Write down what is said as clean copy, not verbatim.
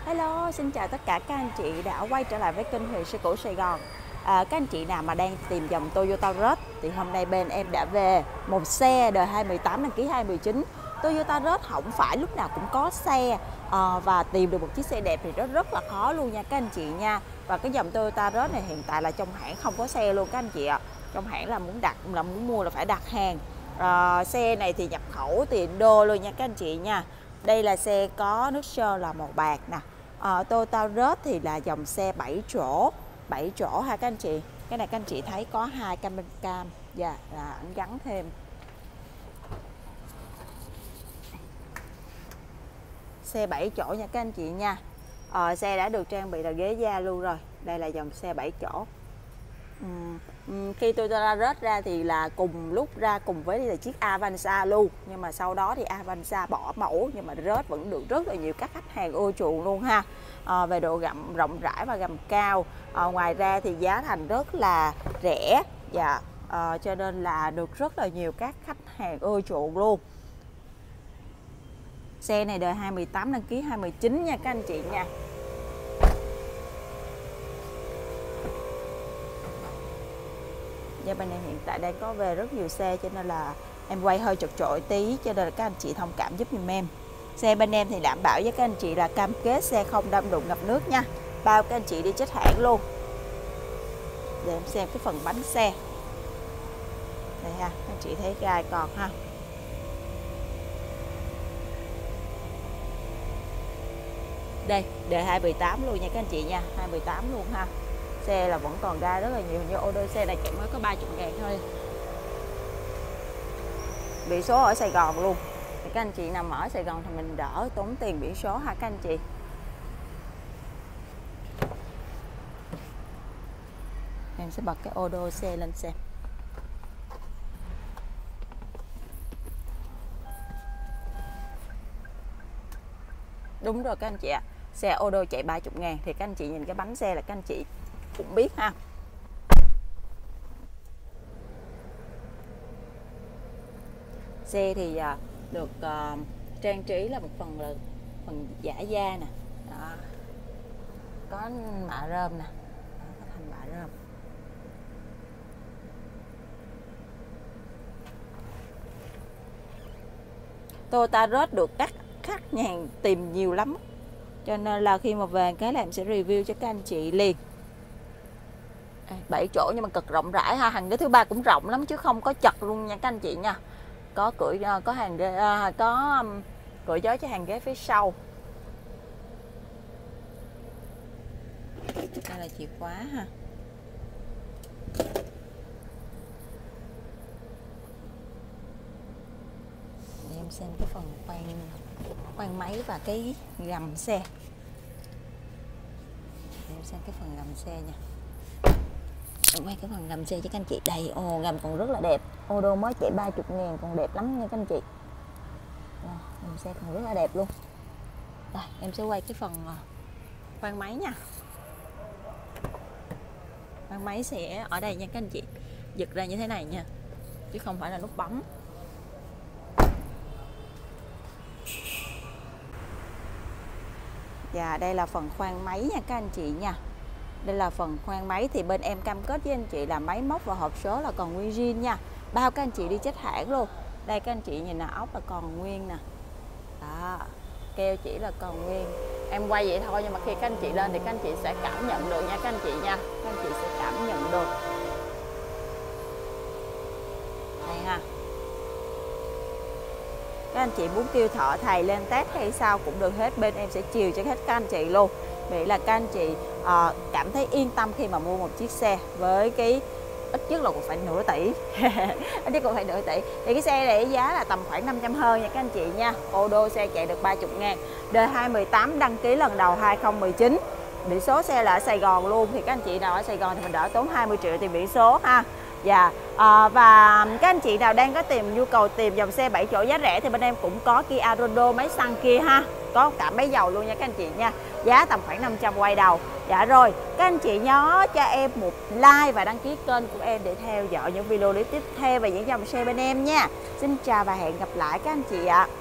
Hello, xin chào tất cả các anh chị đã quay trở lại với kênh Huyền Xe Cũ Sài Gòn. Các anh chị nào mà đang tìm dòng Toyota Rush thì hôm nay bên em đã về một xe đời 2018 đăng ký 2019. Toyota Rush không phải lúc nào cũng có xe, và tìm được một chiếc xe đẹp thì rất là khó luôn nha các anh chị nha. Và cái dòng Toyota Rush này hiện tại là trong hãng không có xe luôn các anh chị ạ. Trong hãng là muốn mua là phải đặt hàng. Xe này thì nhập khẩu tiền đô luôn nha các anh chị nha. Đây là xe có nước sơn là màu bạc nè. Toyota Rush thì là dòng xe 7 chỗ ha các anh chị. Cái này các anh chị thấy có hai camera cam và là anh gắn thêm. Xe 7 chỗ nha các anh chị nha. Xe đã được trang bị là ghế da luôn rồi. Đây là dòng xe 7 chỗ. Khi Toyota Rush ra thì là cùng lúc ra cùng với là chiếc Avanza luôn, nhưng mà sau đó thì Avanza bỏ mẫu, nhưng mà Rush vẫn được rất là nhiều các khách hàng ưa chuộng luôn ha. Về độ gầm rộng rãi và gầm cao, ngoài ra thì giá thành rất là rẻ và cho nên là được rất là nhiều các khách hàng ưa chuộng luôn. Xe này đời 2018 đăng ký 2019 nha các anh chị nha. Bên em hiện tại đang có về rất nhiều xe cho nên là em quay hơi chật chội tí, cho nên là các anh chị thông cảm giúp giùm em. Xe bên em thì đảm bảo với các anh chị là cam kết xe không đâm đụng ngập nước nha, bao các anh chị đi chết hãng luôn. Để em xem cái phần bánh xe đây ha, các anh chị thấy gai còn ha. Đây đời 2018 luôn nha các anh chị nha, 2018 luôn ha. Xe là vẫn còn gai rất là nhiều, như ô đôi xe này chỉ mới có 30.000 thôi. Biển số ở Sài Gòn luôn. Thì các anh chị nằm ở Sài Gòn thì mình đỡ tốn tiền biển số ha các anh chị. Em sẽ bật cái ô đô xe lên xem. Đúng rồi các anh chị ạ. Xe ô đô chạy 30.000 thì các anh chị nhìn cái bánh xe là các anh chị cũng biết ha. Xe thì được trang trí là một phần giả da nè. Đó. Có mạ rơm nè. Đó, có thành mạ rơm. Toyota Rush được các khách hàng tìm nhiều lắm, cho nên là khi mà về cái là em sẽ review cho các anh chị liền. 7 chỗ nhưng mà cực rộng rãi ha, hàng ghế thứ ba cũng rộng lắm chứ không có chật luôn nha các anh chị nha. Có cửa, có hàng ghế, có cửa gió cho hàng ghế phía sau. Đây là chìa khóa ha. Để em xem cái phần khoang máy và cái gầm xe. Để em xem cái phần gầm xe nha. Em quay cái phần gầm xe cho các anh chị. Đây, gầm còn rất là đẹp. Ô đô mới chạy 30.000 còn đẹp lắm nha các anh chị. Gầm xe còn rất là đẹp luôn. Đây, em sẽ quay cái phần khoang máy nha. Khoang máy sẽ ở đây nha các anh chị. Giật ra như thế này nha, chứ không phải là nút bấm. Và đây là phần khoang máy nha các anh chị nha. Đây là phần khoang máy thì bên em cam kết với anh chị là máy móc và hộp số là còn nguyên zin nha, bao các anh chị đi chết hãng luôn. Đây các anh chị nhìn là ốc là còn nguyên nè. Đó, keo chỉ là còn nguyên. Em quay vậy thôi nhưng mà khi các anh chị lên thì các anh chị sẽ cảm nhận được nha các anh chị nha. Các anh chị sẽ cảm nhận được. Đây ha. Các anh chị muốn kêu thợ thầy lên test hay sao cũng được hết, bên em sẽ chiều cho hết các anh chị luôn. Vậy là các anh chị cảm thấy yên tâm khi mà mua một chiếc xe với cái ít nhất là cũng phải nửa tỷ. Ít nhất cũng phải nửa tỷ. Thì cái xe này giá là tầm khoảng 500 hơn nha các anh chị nha. Ô đô xe chạy được 30.000. Đời 2018 đăng ký lần đầu 2019. Biển số xe là ở Sài Gòn luôn. Thì các anh chị nào ở Sài Gòn thì mình đỡ tốn 20 triệu tiền biển số ha. Dạ, và các anh chị nào đang có nhu cầu tìm dòng xe 7 chỗ giá rẻ thì bên em cũng có Kia Ronaldo máy xăng kia ha. Có cả máy dầu luôn nha các anh chị nha. Giá tầm khoảng 500 quay đầu. Dạ rồi, các anh chị nhớ cho em một like và đăng ký kênh của em để theo dõi những video tiếp theo về những dòng xe bên em nha. Xin chào và hẹn gặp lại các anh chị ạ.